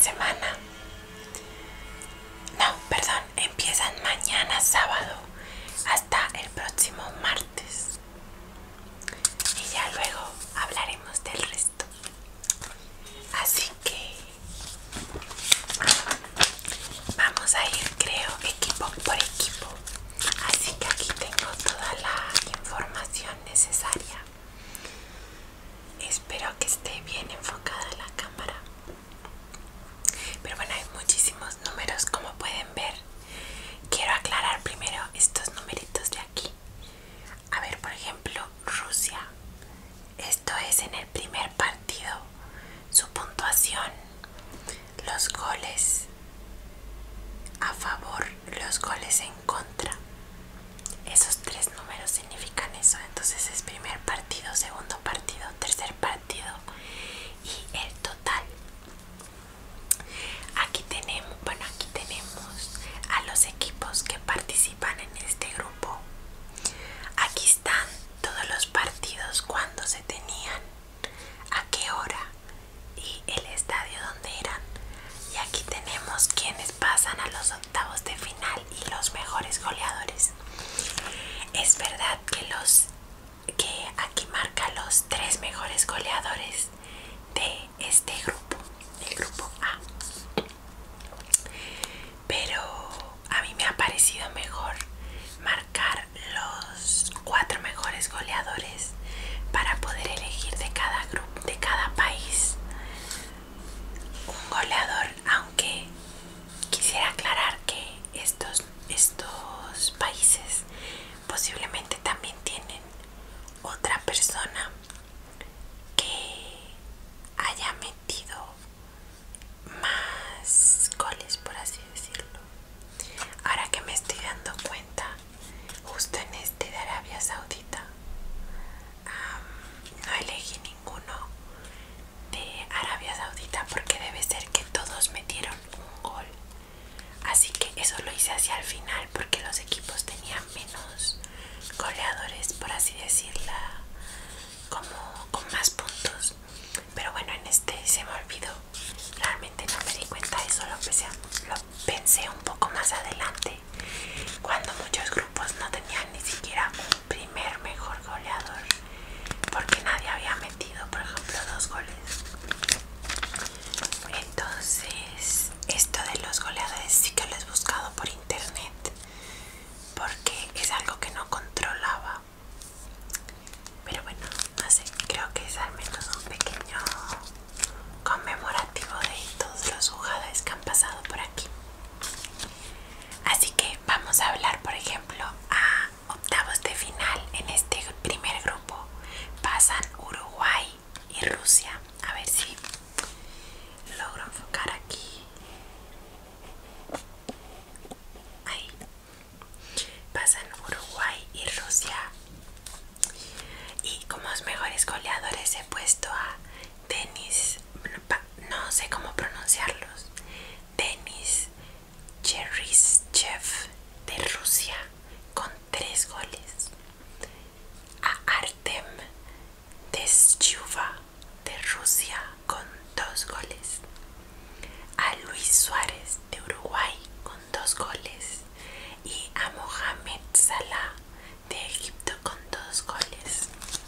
semana. No, perdón, empiezan mañana sábado hasta el próximo martes. Y ya luego hablaremos del resto. Así que vamos a ir, creo, equipo por equipo. Así que aquí tengo toda la información necesaria. Espero que esté bien enfocada la cámara. Pero bueno, hay muchísimos números como pueden ver. Quiero aclarar primero estos numeritos de aquí. A ver, por ejemplo, Rusia. Esto es en el primer partido. Su puntuación, los goles a favor, los goles en contra. Esos tres números significan eso. Entonces es primer partido, segundo partido, tercer partido y el total. Aquí tenemos a los equipos que participan en este grupo. Aquí están todos los partidos, cuándo se tenían, a qué hora y el estadio donde eran. Y aquí tenemos quienes pasan a los octavos de final y los mejores goleadores. Es verdad que aquí marca los tres mejores goleadores de este grupo, el grupo A. Pero a mí me ha parecido mejor marcar los cuatro mejores goleadores para poder elegir de cada grupo, de cada país, un goleador, aunque quisiera aclarar que estos países posiblemente también tienen otra persona que haya metido más goles, por así decirlo. Ahora que me estoy dando cuenta, justo en este de Arabia Saudita, no elegí ninguno de Arabia Saudita porque debe ser que todos metieron un gol. Así que eso lo hice hacia el final porque los equipos tenían menos goleadores, por así decirla, como con más puntos. Pero bueno, en este se me olvidó. Realmente no me di cuenta de eso, lo pensé un poco más adelante, cuando muchos grupos no tenían ni siquiera un primer mejor goleador, porque nadie había metido, por ejemplo, 2 goles. Entonces, esto de los goleadores sí que lo he buscado por internet, porque es algo que no controlaba. Pero bueno, no sé, creo que es al menos un pequeño conmemorativo de todos los jugadores que han pasado por aquí. Así que vamos a hablar, por ejemplo, a octavos de final. En este primer grupo pasan Uruguay y Rusia. A ver si logro enfocar aquí. Ahí. Pasan Uruguay y Rusia. Y como los mejores goleadores he puesto a Denis, no sé cómo pronunciarlos, Denis Cheryshev de Rusia con 3 goles, a Artem Deschyuva de Rusia con 2 goles, a Luis Suárez de Uruguay con 2 goles y a Mohamed Salah de Egipto con 2 goles.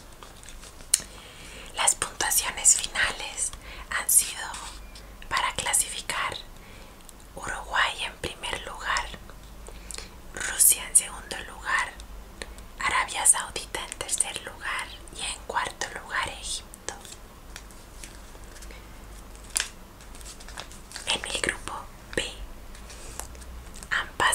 Las puntuaciones finales han sido para clasificar: Uruguay en primer lugar, Rusia en segundo lugar, Arabia Saudita en tercer lugar y en cuarto lugar Egipto. En el grupo B han pasado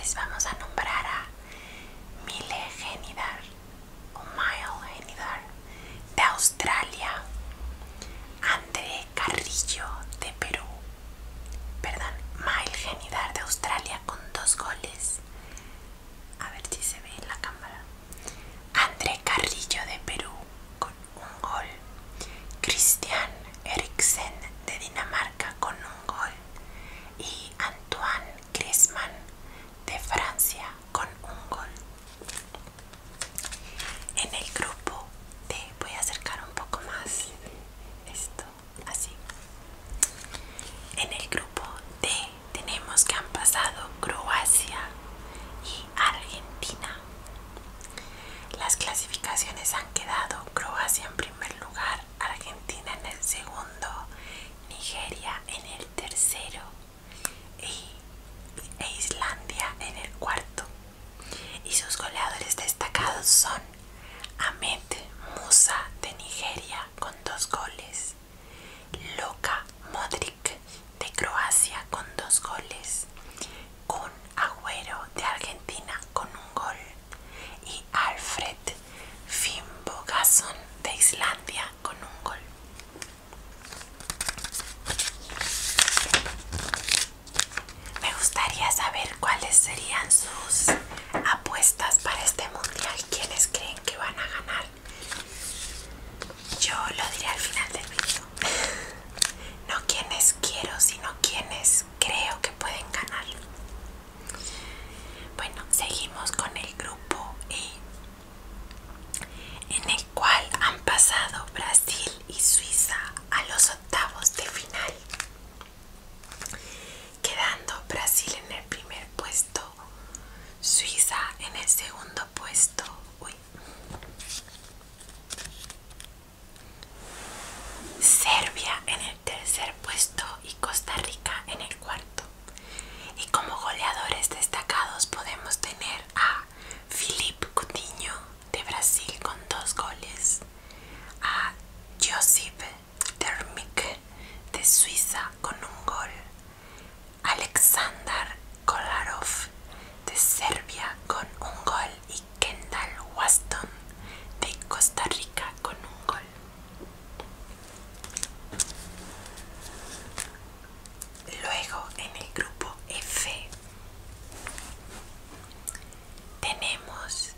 les vamos a nombrar a Mile Genidar o Mile Genidar de Australia, André Carrillo de Perú, perdón, Mile Genidar de Australia con 2 goles. A ver si se ve en la cámara. André Carrillo de Perú con 1 gol. Christian Eriksen de Dinamarca con 1 gol. Y Antoine Griezmann de Francia con 1 gol. En el grupo D, voy a acercar un poco más esto, así. En el grupo D tenemos que han pasado Croacia y Argentina. Las clasificaciones han quedado: Croacia en primer lugar, Argentina en el segundo, Nigeria en el tercero e Islandia en el cuarto. Y sus goleadores destacados son Ahmed Musa de Nigeria con 2 goles, Luka Modric de Croacia con 2 goles, Kun Agüero de Argentina con 1 gol y Alfred Finnbogason de Islandia con 1 gol. Me gustaría saber cuáles serían sus apuestas para este mundial. ¿Quiénes creen que van a ganar? Yo lo diré al final del video. No quienes quiero, sino quienes creo que pueden ganar. Bueno, seguimos con el grupo E, en el cual han pasado Brasil y Suiza a los octavos de final, quedando Brasil en el primer puesto, Suiza en el segundo puesto, Serbia en el tercer puesto y Costa Rica en el cuarto. Y como goleadores destacados podemos tener a Philippe Coutinho de Brasil con 2 goles, a Josip Dermik de Suiza con 1 gol, Aleksandar Kolarov de Serbia con 1 gol y Kendall Waston de Costa Rica con 1 gol. Luego en el grupo F tenemos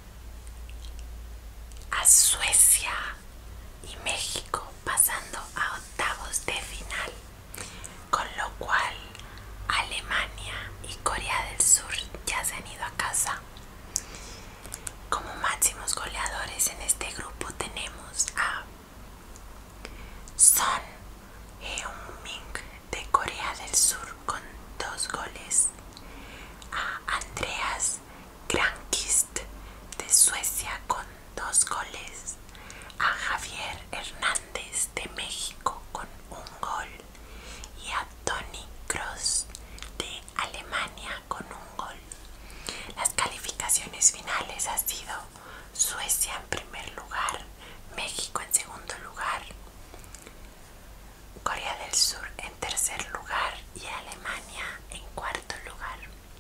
a Suecia y México pasando a octavos de final, con lo cual Alemania y Corea del Sur ya se han ido a casa. Como máximos goleadores en este grupo tenemos a Son Heung-min de Corea del Sur con 2 goles, a Andreas Granqvist de Suecia con 2 goles, a Javier Hernández de México con 1 gol y a Toni Kroos de Alemania con 1 gol. Las calificaciones finales han sido Suecia en primer lugar, México en segundo lugar, Corea del Sur en tercer lugar y Alemania en cuarto lugar.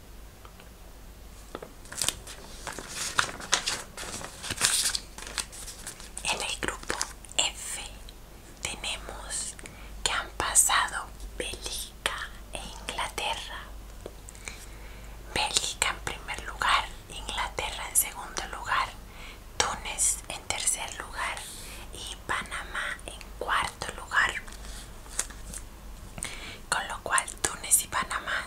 En el grupo F tenemos que han pasado Bélgica e Inglaterra. Bélgica en primer lugar, Inglaterra en segundo lugar, Túnez en tercer lugar y Panamá en cuarto lugar. Con lo cual Túnez y Panamá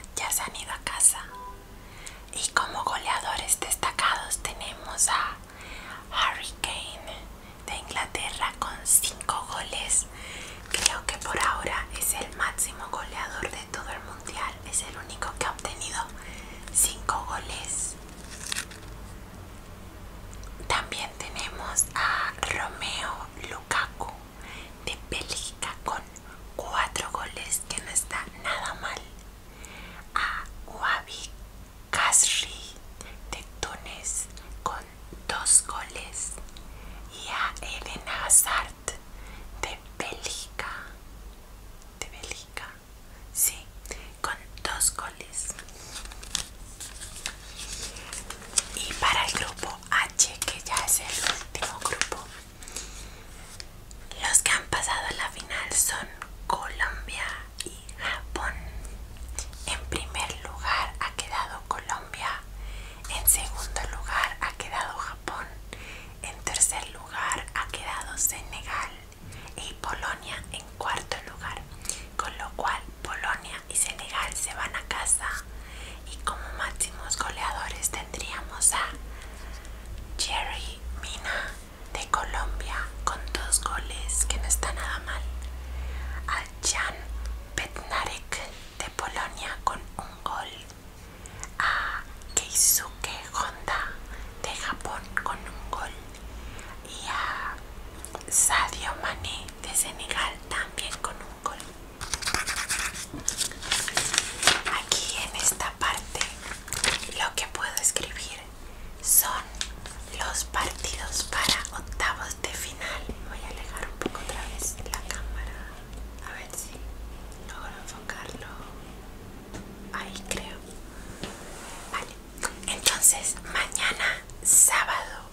Entonces, mañana, sábado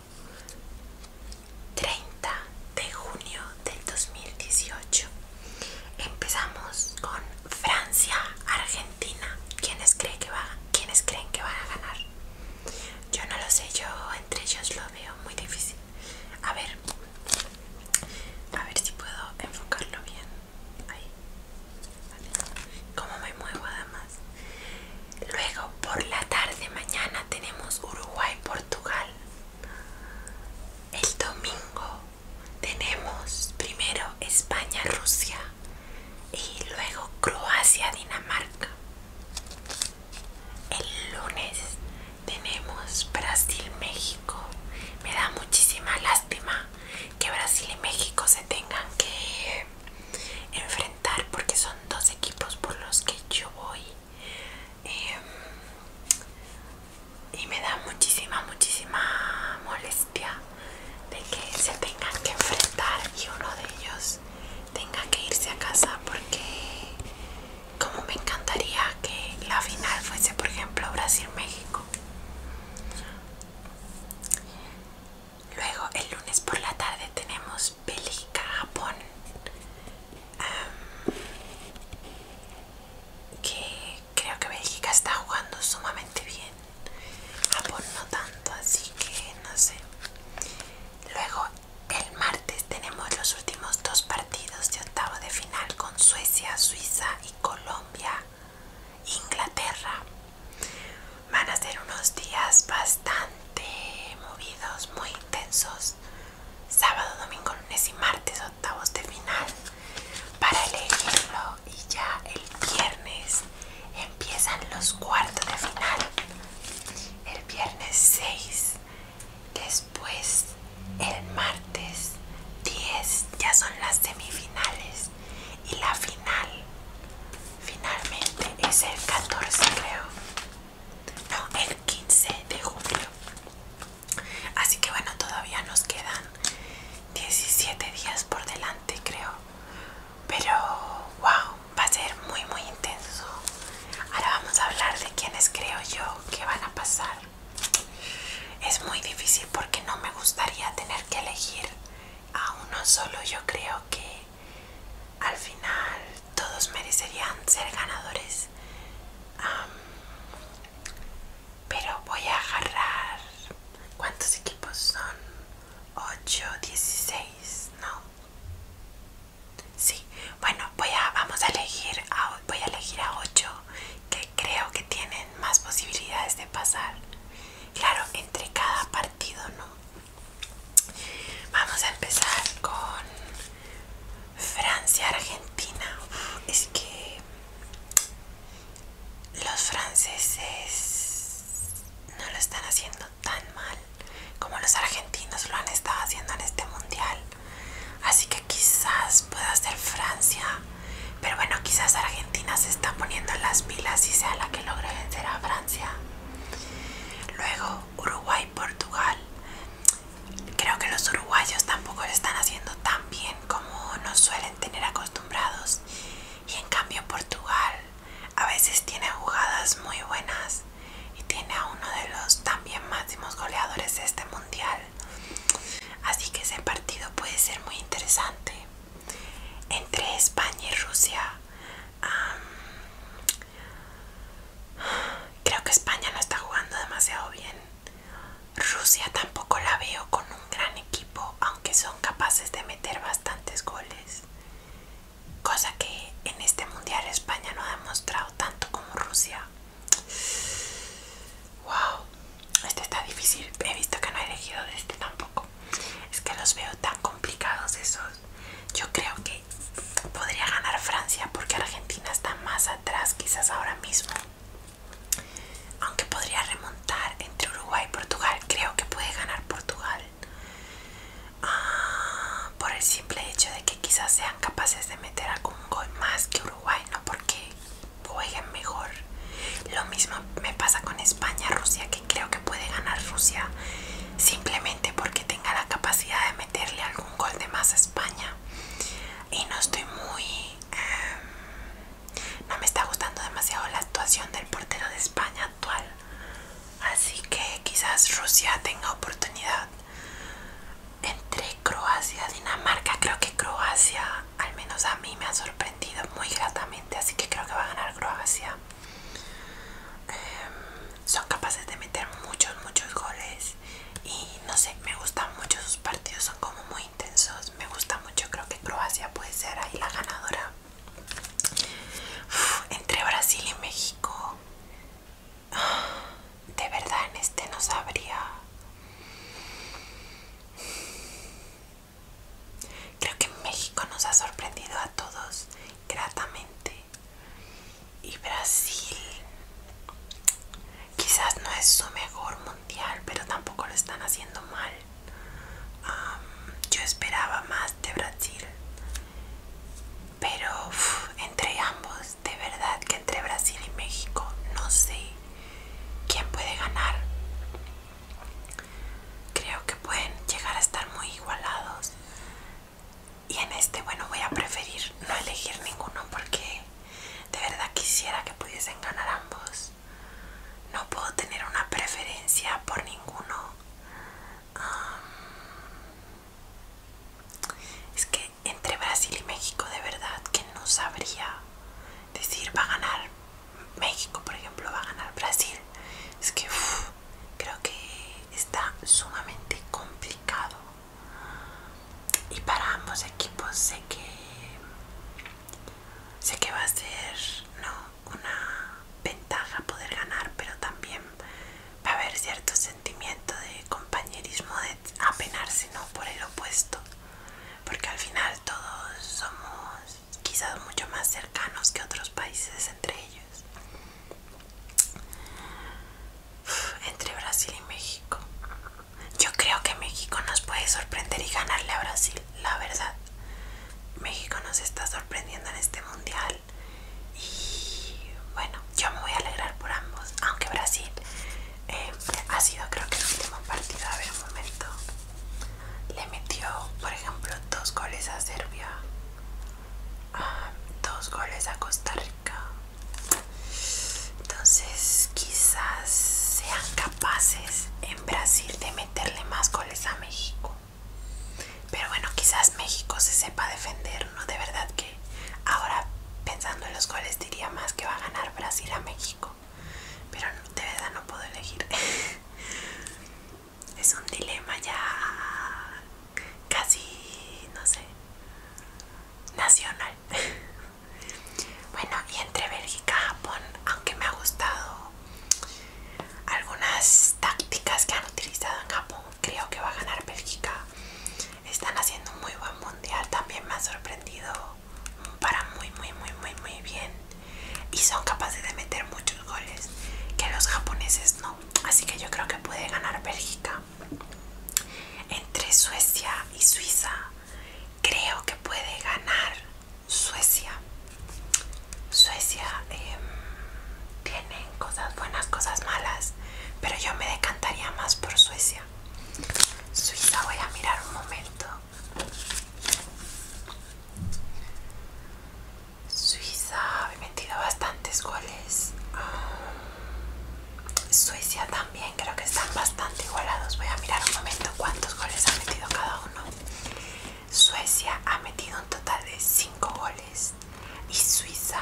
30 de junio del 2018, empezamos con Francia-Argentina. ¿Quiénes creen que van a ganar? Yo no lo sé, yo entre ellos lo veo muy difícil. A ver si puedo enfocarlo bien. Ahí. Vale. Cómo me muevo además. Luego por la tarde mañana tenemos Uruguay-Portugal. El domingo tenemos primero España-Rusia y luego Croacia-Dinamarca. El lunes tenemos Brasil-México. Me da muchísima lástima que Brasil y México se tengan que enfrentar porque son dos equipos por los que yo voy. Y me da muchísima molestia de que se tengan que enfrentar y uno de ellos tenga que irse a casa, porque como me encantaría que la final fuese, por ejemplo, Brasil-México. Luego el lunes por la tarde tenemos Bélgica-Japón, que creo que Bélgica está jugando sumamente bien, Japón no tanto, así que no sé. Luego el martes tenemos los últimos dos partidos de octavo de final con Suecia, Suiza y Colombia, Inglaterra. Van a ser unos días bastante movidos, muy intensos. Sábado, domingo, lunes y martes octavos de final para elegirlo, y ya el viernes empiezan los cuartos de final. El viernes 6, después el martes 10 ya son las semifinales y la final finalmente es el 14, creo. No, el 15 de julio. Así que bueno, todavía nos quedan 17 días por delante, creo. Pero wow, va a ser muy intenso. Ahora vamos a hablar de quiénes creo yo que van a pasar. Es muy difícil porque no me gustaría tener que elegir a uno solo. Yo creo que al final todos merecerían ser ganadores. Pero voy a agarrar... ¿Cuántos equipos son? 8, 16, no. Sí, bueno, vamos a elegir voy a elegir a 8 que creo que tienen más posibilidades de pasar. Claro, entre cada partido, ¿no? Vamos a empezar con Francia-Argentina. Es que los franceses no lo están haciendo tan mal como los argentinos lo han estado haciendo en este mundial. Así que quizás pueda ser Francia. Pero bueno, quizás Argentina se está poniendo las pilas y sea la que logre vencer a Francia. Luego Uruguay-Portugal. Creo que los uruguayos tampoco lo están haciendo tan bien como nos suelen tener acostumbrados. Y en cambio Portugal a veces tiene jugadas muy buenas y tiene a uno de los también máximos goleadores de este mundial. Así que ese partido puede ser muy interesante. Entre España y Rusia, creo que España no está jugando demasiado bien. Rusia tampoco la veo con un gran equipo, aunque son capaces de meter bastantes goles, cosa que en este mundial España no ha demostrado tanto como Rusia. Wow, este está difícil. He visto que no he elegido de este tampoco. Es que los veo tan complicados esos. Yo creo que podría ganar Francia porque Argentina está más atrás quizás ahora mismo. Aunque podría remontar entre Uruguay y Portugal. Creo que puede ganar Portugal. Por el simple hecho de que quizás sean capaces de meter algún gol más que Uruguay, no porque jueguen mejor. Lo mismo me pasa con España-Rusia, que creo que puede ganar Rusia Rusia tenga oportunidad. Entre Croacia y Dinamarca, creo que Croacia, al menos a mí, me ha sorprendido muy gratamente, así que creo que va a ganar Croacia. Son capaces de meter muchos goles y no sé, me gustan mucho sus partidos, son como muy intensos, me gusta mucho, creo que Croacia puede ser ahí la ganadora. Entre Brasil y México, de verdad en este no sabría. Creo que México nos ha sorprendido a todos gratamente y Brasil quizás no es su mejor mundial, pero tampoco lo están haciendo mal. Yo esperaba más de Brasil, pero entre ambos, de verdad que entre Brasil y México no sé quién puede ganar. Creo que pueden llegar a estar muy igualados y en este, bueno, voy a preferir no elegir ninguno porque de verdad quisiera que pudiesen ganar ambos. No puedo tener una preferencia por ninguno. Es que entre Brasil y México de verdad que no sabría decir va a ganar México, por ejemplo, va a ganar Brasil. Es que creo que está sumamente complicado. Y para ambos equipos sé que va a ser una ventaja poder ganar, pero también va a haber cierto sentimiento de compañerismo, de apenarse por el opuesto, porque al final todos somos quizás mucho más cercanos que otros países entre ellos. Entre Brasil y México, yo creo que México nos puede sorprender y ganarle a Brasil, la verdad. México nos está sorprendiendo en este mundial y bueno, yo me voy a alegrar por ambos, aunque Brasil ha sido, creo que el último partido, a ver un momento, le metió por ejemplo 2 goles a Serbia, 2 goles a Costa Rica, entonces quizás sean capaces en Brasil de meterle más goles a México. Pero bueno, quizás México se sepa defender, ¿no? De verdad que ahora pensando en los goles diría más que va a ganar Brasil a México. Pero de verdad no puedo elegir. Es un dilema ya casi, no sé, nacional. Bueno, y entre Bélgica y Japón, aunque me ha gustado algunas tácticas que han utilizado en Japón, creo que va a ganar Bélgica. Están haciendo un muy buen mundial, también me ha sorprendido para muy bien y son capaces de meter muchos goles que los japoneses no, así que yo creo que puede ganar Bélgica. Entre Suecia y Suiza, creo que puede ganar Suecia. Suecia tiene cosas buenas, cosas malas, pero yo me decantaría más por Suecia. Suiza, voy a mirar un momento. Suiza ha metido bastantes goles. Suecia también, creo que están bastante igualados. Voy a mirar un momento cuántos goles ha metido cada uno. Suecia ha metido un total de 5 goles y Suiza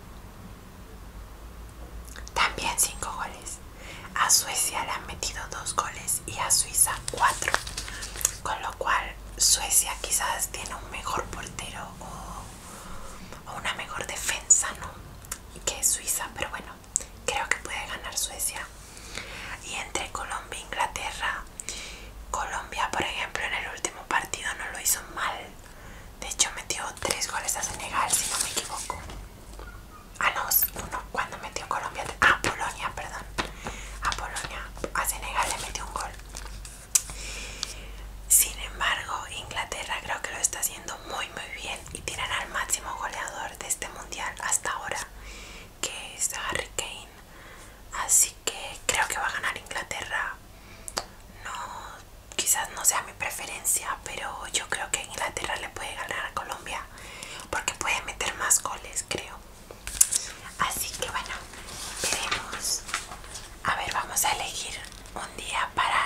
también 5 goles. A Suecia le han metido 2 goles y a Suiza 4, con lo cual Suecia quizás tiene un mejor portero o una mejor defensa, ¿no?, que Suiza, pero bueno, creo que puede ganar Suecia. Y entre Colombia e Inglaterra, Colombia, por ejemplo, en el último partido no lo hizo mal. De hecho metió 3 goles a Senegal, si no me equivoco. No, 1 cuando metió Colombia. Polonia, perdón. A Polonia, a Senegal le metió un gol. Sin embargo, Inglaterra creo que lo está haciendo muy bien y tienen al máximo goleador de este mundial hasta ahora, que es Harry Kane. Así que creo que va a ganar Inglaterra. No, quizás no sea mi preferencia, pero yo creo que Inglaterra le puede ganar a Colombia porque puede meter más goles, creo. Así que bueno, veremos. A ver, vamos a elegir un día para